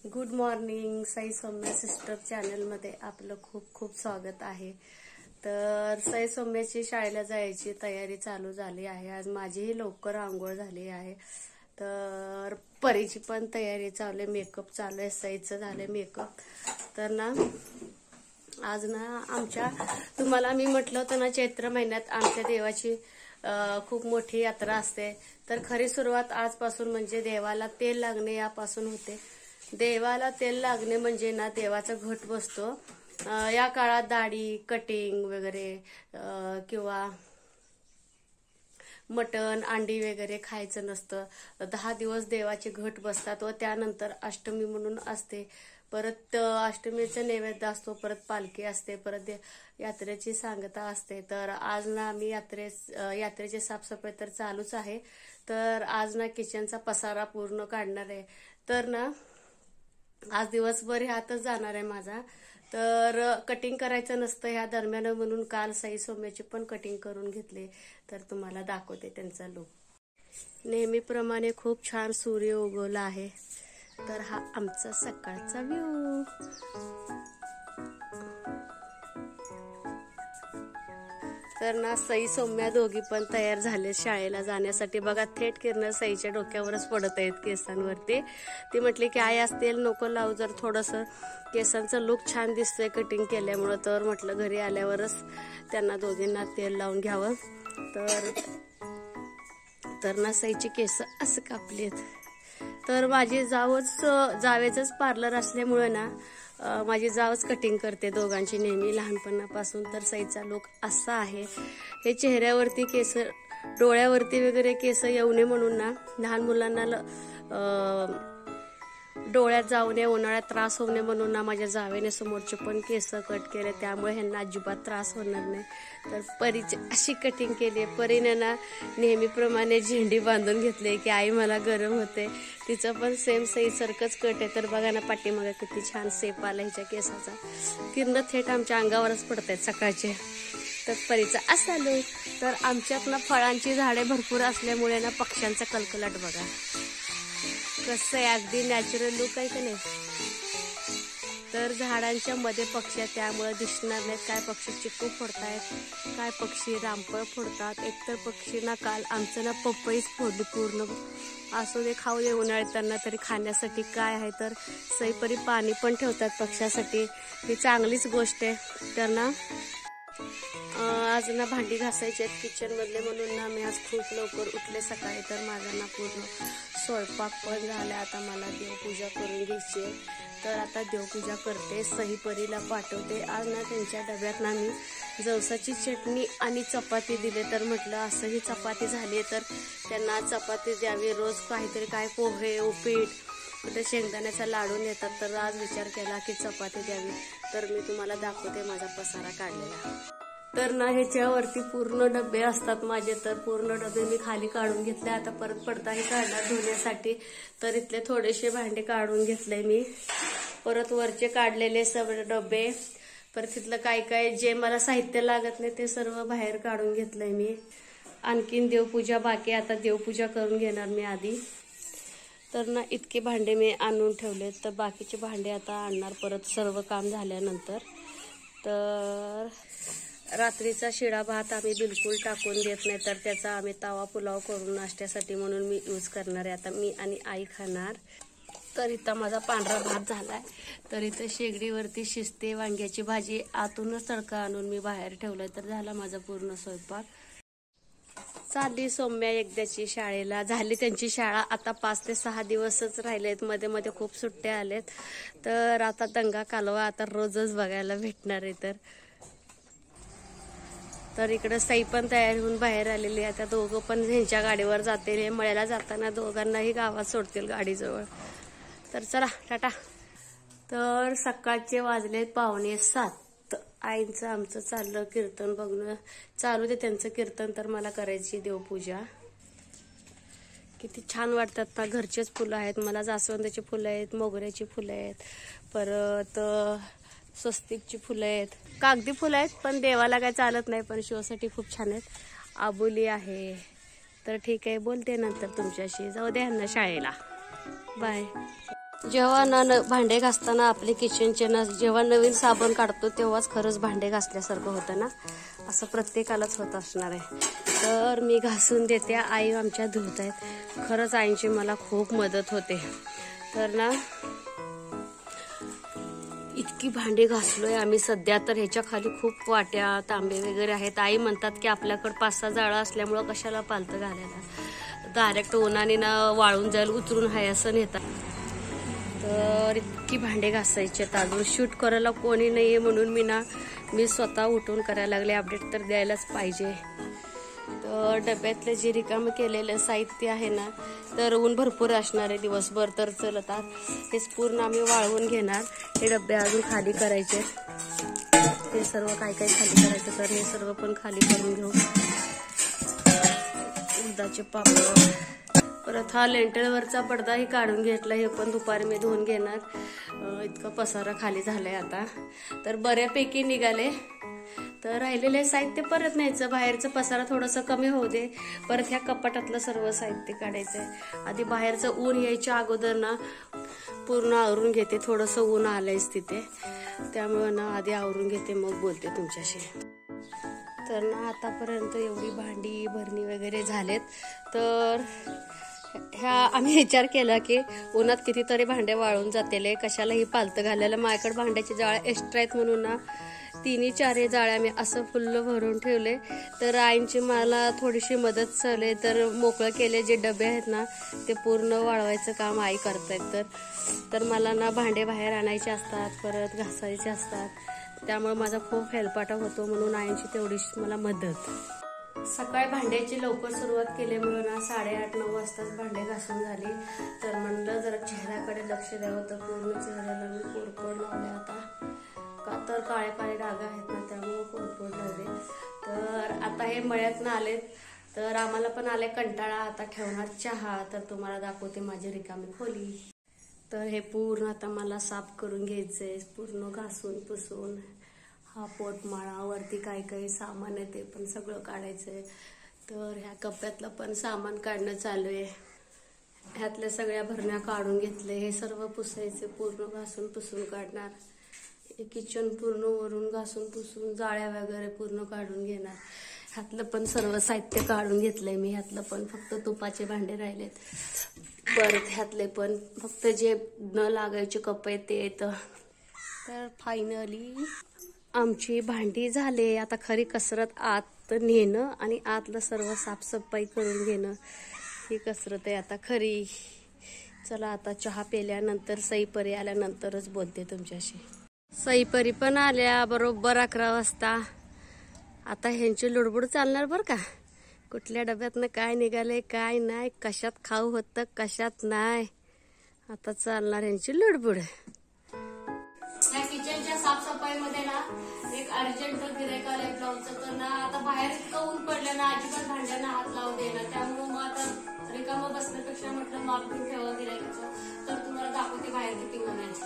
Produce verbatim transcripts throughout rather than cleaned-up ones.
Good morning. Sai Saumya sister चॅनलमध्ये आपलं खूप खूप स्वागत आहे. तर साई सौम्याची शाळेला जायची तयारी चालू झाली आहे. आज माझीही लवकर आंघोळ झाली आहे. तर परीची पण तयारी चालू आहे, मेकअप चालू आहे, साईचं झालं मेकअप. तर ना आज ना आमच्या तुम्हाला मी म्हटलं होतं ना, चैत्र महिन्यात आमच्या देवाची खूप मोठी यात्रा असते. तर खरी सुरुवात आजपासून म्हणजे देवाला तेल लागणे यापासून होते. देवाला तेल लागणे म्हणजे ना देवाचा घट बसतो. या काळात दाढी कटिंग वगैरे किंवा मटण अंडी वगैरे खायचं नसतं. दहा दिवस देवाचे घट बसतात व त्यानंतर अष्टमी म्हणून असते. परत अष्टमीचा नैवेद्य असतो, परत पालखी असते, परत यात्रेची सांगता असते. तर आज ना आम्ही यात्रे यात्रेची साफसफाई तर चालूच आहे. तर आज ना किचनचा पसारा पूर्ण काढणार आहे. तर ना आज दिवसभर ह्यातच जाणार आहे माझा. तर कटिंग करायचं नसतं ह्या दरम्यान म्हणून काल साई सौम्याची पण कटिंग करून घेतले. तर तुम्हाला दाखवते त्यांचा लुक. नेहमीप्रमाणे खूप छान सूर्य उगवला आहे. तर हा आमचा सकाळचा व्ह्यू. तर ना साई सौम्या दोघी पण तयार झाले शाळेला जाण्यासाठी. बघा थेट किरण साईच्या डोक्यावरच पडत आहेत केसांवरती. ती म्हटली की आई आज तेल नको लावू, जर थोडंसं केसांचा लुक छान दिसतोय कटिंग केल्यामुळं. तर म्हटलं घरी आल्यावरच त्यांना दोघींना तेल लावून घ्यावं. तर तर ना साईची केस असं कापलीत. तर माझी जावच जावेचंच पार्लर असल्यामुळे ना माझी जावच कटिंग करते दोघांची नेहमी लहानपणापासून. तर साईचा लुक असा आहे. हे चेहऱ्यावरती केस, डोळ्यावरती वगैरे केस येऊ नये म्हणून ना लहान मुलांना डोळ्यात जाऊ नये, उन्हाळ्यात त्रास होऊ नये म्हणून ना माझ्या जावेने समोरचे पण केस कट केले. त्यामुळे ह्यांना अजिबात त्रास होणार नाही. तर परीची अशी कटिंग केली. परीने ना नेहमीप्रमाणे झेंडी बांधून घेतली की आई मला गरम होते. तिचं पण सेम साईसारखंच कट आहे. तर बघा ना पाठीमागे किती छान सेप आला हिच्या केसाचा. किरण थेट आमच्या अंगावरच पडत आहेत सकाळचे. तर परीचा असा लुक. तर आमच्यात ना फळांची झाडे भरपूर असल्यामुळे ना पक्ष्यांचा कलकलाट बघा कसं आहे, अगदी नॅचरल लुक आहे का नाही. तर झाडांच्या मध्ये पक्षी आहेत त्यामुळे दिसणार नाहीत. काय पक्षी चिक्कू फोडतायत, काय पक्षी रामफळ फोडतात. एकतर पक्षींना काल आमचं ना पपईच फोडली पूर्ण. असू दे खाऊ दे, उन्हाळ्यात त्यांना तरी खाण्यासाठी काय आहे. तर सईपरी पाणी पण ठेवतात पक्ष्यासाठी, ही चांगलीच गोष्ट आहे. तर ना आज ना भांडी घासायची आहेत किचन मधले म्हणून ना मी आज खूप लवकर उठले सकाळी. तर माझा ना पूर्ण स्वयंपाक पण झाला. आता मला देवपूजा करून घ्यायची. तर आता देवपूजा करते, सही परीला पाठवते. आज ना त्यांच्या डब्यात ना मी जवसाची चटणी आणि चपाती दिले. तर म्हटलं असंही चपाती झाली तर त्यांना चपाती द्यावी. रोज काहीतरी काय पोहे उपीट कुठे शेंगदाण्याचा लाडू नेतात. तर आज विचार केला की चपाती द्यावी. तर मी तुम्हाला दाखवते माझा पसारा काढलेला. तर ना ह्याच्यावरती पूर्ण डबे असतात माझे. तर पूर्ण डबे मी खाली काढून घेतले. आता परत पडताही काढणार धुण्यासाठी. तर इथले थोडेसे भांडे काढून घेतले मी. परत वरचे काढलेले सगळे डबे, परत तिथलं काय काय जे मला साहित्य लागत नाही ते सर्व बाहेर काढून घेतलंय मी. आणखीन देवपूजा बाकी. आता देवपूजा करून घेणार मी आधी. तर ना इतके भांडे मी आणून ठेवले. तर बाकीचे भांडे आता आणणार परत सर्व काम झाल्यानंतर. तर रात्रीचा शिळा भात आम्ही बिलकुल टाकून देत नाही. तर त्याचा आम्ही तवा पुलाव करून नाश्त्यासाठी म्हणून मी यूज करणार आहे. आता मी आणि आई खाणार. तर इथं माझा पांढरा भात झालाय. तर इथं शेगडीवरती शिजते वांग्याची भाजी. आतूनच तडका आणून मी बाहेर ठेवलाय. तर झाला माझा पूर्ण स्वयंपाक. चालली सौम्या एकदाची शाळेला. झाली त्यांची शाळा. आता पाच ते सहा दिवसच राहिलेत. मध्ये मध्ये खूप सुट्ट्या आलेत. तर आता दंगा कालवा आता रोजच बघायला भेटणार आहे. तर तर इकडं साई पण तयार होऊन बाहेर आलेली आहे. आता दोघं पण ह्यांच्या गाडीवर जातील. हे मळ्याला जाताना दोघांनाही गावात सोडतील गाडीजवळ. तर चला टाटा. तर सकाळचे वाजले पावणे सात. आईंचं आमचं चाललं कीर्तन बघणं चालू दे त्यांचं कीर्तन. तर मला करायची देवपूजा. किती छान वाटतात ना. घरचेच फुलं आहेत. मला जास्वंदाची फुलं आहेत, मोगऱ्याची फुलं आहेत, परत स्वस्तिकची फुलं आहेत, कागदी फुलं आहेत. पण देवाला काय चालत नाही, पण शोसाठी खूप छान आहेत. आबोली आहे. तर ठीक आहे, बोलते नंतर तुमच्याशी. जाऊ द्या ना शाळेला. बाय. जेव्हा ना भांडे घासताना आपले किचनचे ना जेव्हा नवीन साबण काढतो तेव्हाच खरंच भांडे घासल्यासारखं होतं ना, असं प्रत्येकालाच होत असणार आहे. तर मी घासून देते, आई आमच्या धुत आहेत. खरंच आईची मला खूप मदत होते. तर ना इतकी भांडी घासलोय आम्ही सध्या. तर ह्याच्या खाली खूप वाट्या तांबे वगैरे आहेत. आई म्हणतात की आपल्याकडे पाच सहा जाळं असल्यामुळं कशाला पालतं घालायला, डायरेक्ट उन्हाने ना वाळून जाईल, उतरून हाय असं नेतात. तर इतकी भांडे घासायचे. अजून शूट करायला कोणी नाहीये म्हणून मी ना मी स्वतः उठून करायला लागले. अपडेट तर द्यायलाच पाहिजे. तर डब्यातले जे रिकामं केलेलं साहित्य आहे ना, तर ऊन भरपूर असणार आहे दिवसभर, तर चलतात हेच पूर्ण आम्ही वाळवून घेणार. हे डबे अजून खाली करायचे, हे सर्व काय काय खाली करायचं, तर हे सर्व पण खाली करून घेऊ. उडदाचे पापड, परत हा लेंटलवरचा पडदाही काढून घेतला, हे पण दुपारी मी धुवून घेणार. इतका पसारा खाली झालाय आता. तर बऱ्यापैकी निघाले. तर राहिलेले साहित्य परत न्यायचं, बाहेरचं पसारा थोडंसं कमी होऊ दे. परत ह्या कपाटातलं सर्व साहित्य काढायचंय. आधी बाहेरचं ऊन यायच्या अगोदर ना पूर्ण आवरून घेते. थोडंसं ऊन आलंयच तिथे, त्यामुळं ना आधी आवरून घेते, मग बोलते तुमच्याशी. तर ना आतापर्यंत एवढी भांडी भरणी वगैरे झालेत. तर ह्या आम्ही विचार केला की उन्हात कितीतरी भांडे वाळून जातेले, कशाला ही पालतं घालायला. माझ्याकडे भांड्याचे जाळे एक्स्ट्रा आहेत म्हणून ना तिन्ही चारही जाळ्या मी असं फुल्ल भरून ठेवले. तर आईंची मला थोडीशी मदत झाली, तर मोकळं केले जे डबे आहेत ना ते पूर्ण वाळवायचं काम आई करतायत. तर तर मला ना भांडे बाहेर आणायचे असतात, परत घासायचे असतात, त्यामुळे माझा खूप हेल्पाटा होतो, म्हणून आईंची तेवढीशी मला मदत. सकाळी भांड्याची लवकर सुरुवात केल्यामुळे ना साडेआठ नऊ वाजताच भांडे घासून झाली. तर म्हणलं जरा चेहऱ्याकडे लक्ष द्यावं, तर पूर्ण चेहऱ्याला मी कोरफड लावले. आता का तर काळे काळे डाग आहेत ना, त्यामुळे कोरफड लावले. तर आता हे मळ्यातनं आलेत, तर आम्हाला पण आले कंटाळा. आता ठेवणार चहा, तर तुम्हाला दाखवते माझी रिकामी खोली. तर हे पूर्ण आता मला साफ करून घ्यायचंय, पूर्ण घासून पुसून. हा पोटमाळा, वरती काही काही सामान आहे ते पण सगळं काढायचंय. तर ह्या कप्प्यातलं पण सामान काढणं चालू आहे. ह्यातल्या सगळ्या भरण्या काढून घेतले. हे सर्व पुसायचे, पूर्ण घासून पुसून काढणार. हे किचन पूर्ण वरून घासून पुसून जाळ्या वगैरे पूर्ण काढून घेणार. ह्यातलं पण सर्व साहित्य काढून घेतलंय मी. ह्यातलं पण फक्त तुपाचे भांडे राहिलेत. परत ह्यातले पण फक्त जे न लागायचे कप आहेत ते येतं. तर फायनली आमची भांडी झाले. आता खरी कसरत आत नेणं आणि आतलं सर्व साफसफाई करून घेणं, ही कसरत आहे आता खरी. चला आता चहा पेल्यानंतर सईपरी आल्यानंतरच बोलते तुमच्याशी. सईपरी पण आल्या बरोबर अकरा वाजता. आता ह्यांची लुडबुड चालणार बरं का, कुठल्या डब्यातनं काय निघाले काय नाही, कशात खाऊ होतं कशात नाही, आता चालणार ह्यांची लुडबुड. या किचनच्या साफसफाईमध्ये ना एक अर्जंट गिऱ्हाईक आलंय ब्लाऊजचं. तर ना आता बाहेर इतकं ऊन पडलं ना अजिबात भांड्यांना हात लावू देणार, त्यामुळे मग आता रिकामं बसण्यापेक्षा म्हटलं माप घेऊन ठेवा गिऱ्हाईकाचं. तर तुम्हाला दाखवते बाहेर किती ऊन आहे.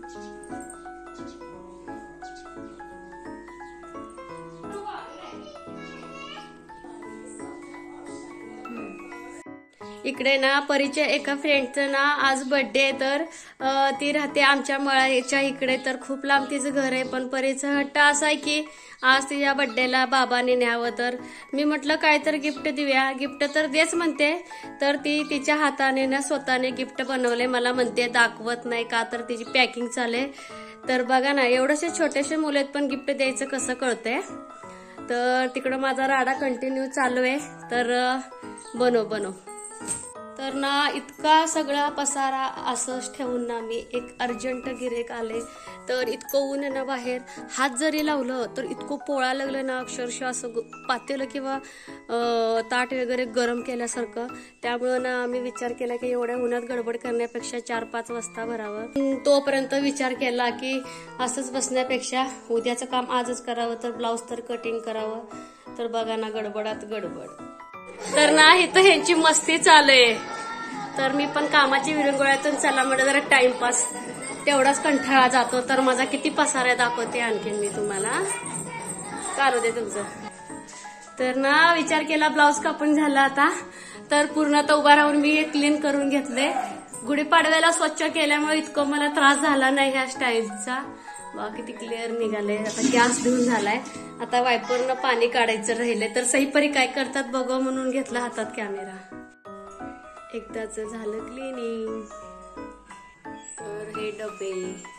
इकडे ना परीच्या एका फ्रेंडचं ना आज बर्थडे आहे. तर ती राहते आमच्या मळ्याच्या इकडे. तर खूप लांब तिचं घर आहे, पण परीचा हट्ट असा आहे की आज तिच्या बर्थडेला बाबाने न्यावं. तर मी म्हटलं काय तर गिफ्ट देऊया. गिफ्ट तर देच म्हणते. तर ती तिच्या हाताने ना स्वतःने गिफ्ट बनवले. मला म्हणते दाखवत नाही का, तर तिची पॅकिंग चालू. तर बघा ना, एवढेसे छोटेसे मुलं आहेत पण गिफ्ट द्यायचं कसं कळतंय. तर तिकडं माझा राडा कंटिन्यू चालू आहे. तर बनव बनव तर ना इतका सगळा पसारा असंच ठेवून ना मी एक अर्जंट गिऱ्हाईक आले. तर इतकं ऊन आहे ना बाहेर, हात जरी लावलं तर इतकं पोळा लागलं ना, अक्षरशः असं पातेलं किंवा ताट वगैरे गरम केल्यासारखं. त्यामुळं ना आम्ही विचार केला की एवढ्या उन्हात गडबड करण्यापेक्षा चार पाच वाजता भरावं. तोपर्यंत विचार केला की असंच बसण्यापेक्षा उद्याचं काम आजच करावं, तर ब्लाऊज तर कटिंग करावं. तर बघा ना गडबडात गडबड. तर ना इथं ह्यांची मस्ती चालू आहे. तर मी पण कामाची विरंगुळ्यातून चला म्हणजे जरा टाइमपास, तेवढाच कंटाळा जातो. तर माझा किती पसारा दाखवते आणखीन मी तुम्हाला, चालू दे तुमचं. तर ना विचार केला ब्लाऊज कापून झाला आता. तर पूर्ण आता उभा राहून मी क्लीन करून घेतले. गुढीपाडव्याला स्वच्छ केल्यामुळे इतकं मला त्रास झाला नाही ह्या स्टाईलचा. बघा किती क्लिअर निघाले. आता गॅस धुवून झालाय. आता वायपरनं पाणी काढायचं राहिलंय. तर सईपरी काय करतात बघा म्हणून घेतला हातात कॅमेरा. एकदाच झालं क्लिनिंग. तर हे डबे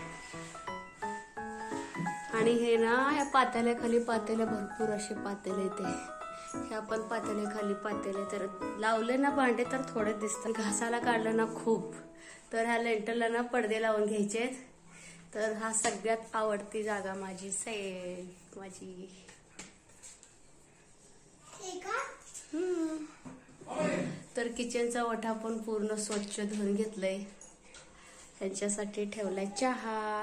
आणि हे ना या पातेल्याखाली पातेल्या भरपूर असे पातेले ते ह्या पण पातेल्याखाली पातेले. तर लावले ना भांडे तर थोडे दिसतात. घासाला काढलं ना खूप. तर ह्या लेंटरला ना पडदे लावून घ्यायचे. तर हा सगळ्यात आवडती जागा माझी सैल माझी. हम्म तर किचनचा ओठा पण पूर्ण स्वच्छ धुवून घेतलंय. ह्यांच्यासाठी ठेवलाय चहा.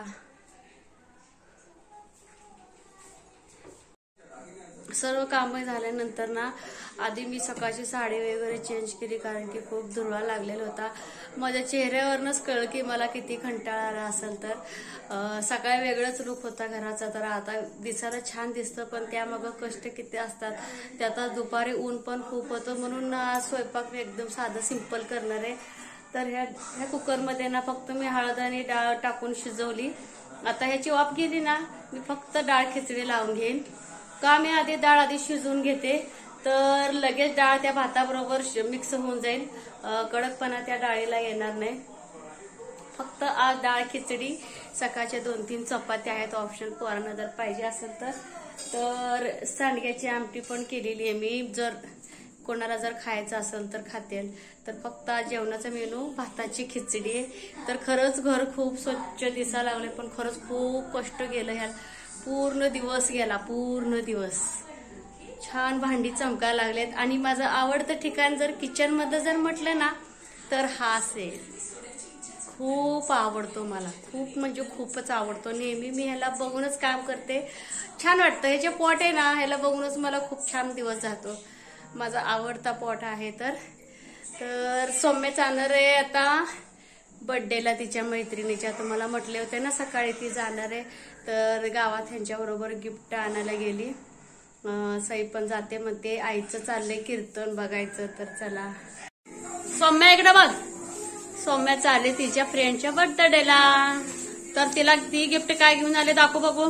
सर्व कामं झाल्यानंतर ना आधी मी सकाळची साडी वगैरे चेंज केली कारण की खूप धुरळा लागलेला होता. माझ्या चेहऱ्यावरनच कळलं की मला किती कंटाळा आला असेल. तर सकाळी वेगळंच लुक होता घराचा. तर आता दिसायला छान दिसतं पण त्यामागं कष्ट किती असतात. त्यात दुपारी ऊन पण खूप होतं म्हणून स्वयंपाक मी एकदम साधं सिंपल करणार आहे. तर ह्या ह्या कुकरमध्ये ना फक्त मी हळद आणि डाळ टाकून शिजवली. आता ह्याची वाफ गेली ना मी फक्त डाळ खिचडी लावून घेईन. का मी आधी डाळ आधी शिजवून घेते तर लगेच डाळ त्या भाताबरोबर मिक्स होऊन जाईल. कडकपणा त्या डाळीला येणार नाही. फक्त आज डाळ खिचडी. सकाळच्या दोन तीन चपात्या आहेत ऑप्शन पोरांना जर पाहिजे असेल तर. तर सांडग्याची आमटी पण केलेली आहे मी. जर कोणाला जर खायचं असेल तर खातेल. तर फक्त आज जेवणाचा मेनू भाताची खिचडी आहे. तर खरंच घर खूप स्वच्छ दिसायला लागले पण खरंच खूप कष्ट गेलं ह्या. पूर्ण दिवस गेला पूर्ण दिवस. छान भांडी चमकायला लागलेत. आणि माझं आवडतं ठिकाण जर किचन मध्ये जर म्हटलं ना तर हाच आहे. खूप आवडतो मला. खूप म्हणजे खूपच आवडतो. नेहमी मी ह्याला बघूनच काम करते. छान वाटतं. ह्याचे पॉट आहे ना ह्याला बघूनच मला खूप छान दिवस जातो. माझा आवडता पॉट आहे. तर तर सौम्य जाणार आहे आता बर्थडेला तिच्या मैत्रिणीच्या. तुम्हाला म्हटले होते ना सकाळी ती जाणार आहे. तर गावात ह्यांच्याबरोबर गिफ्ट आणायला गेली. सई पण जाते म्हणते. आईचं चाललंय कीर्तन बघायचं. तर चला सौम्या इकडे बघ. सौम्या चालले तिच्या फ्रेंडच्या बर्थडेला. तर तिला ती गिफ्ट काय घेऊन आले दाखव बघू.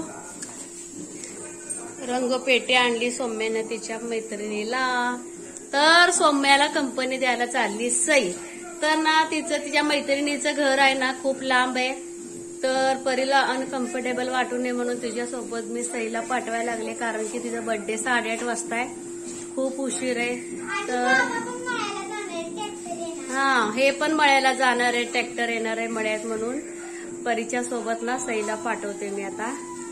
रंगपेटी आणली सौम्याने तिच्या मैत्रिणीला. तर सौम्याला कंपनी द्यायला चालली सई. तर ना तिचं तिच्या मैत्रिणीचं घर आहे ना खूप लांब आहे. तर परीला अनकम्फर्टेबल वाटू नये म्हणून तुझ्यासोबत मी सईला पाठवायला लागले कारण की तिचा बर्थडे साडेआठ वाजता आहे. खूप उशीर आहे. तर हा हे पण मळ्याला जाणार आहे. ट्रॅक्टर येणार आहे मळ्यात म्हणून परीच्या सोबत ना सईला पाठवते मी आता.